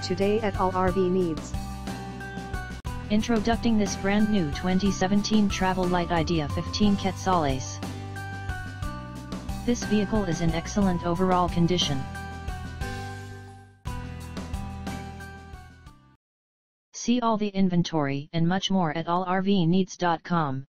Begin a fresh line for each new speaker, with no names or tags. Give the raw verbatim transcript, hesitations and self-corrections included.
today at all R V needs.
Introducing this brand new twenty seventeen Travel Lite Idea fifteen Quetzales. This vehicle is in excellent overall condition. See all the inventory and much more at all R V needs dot com.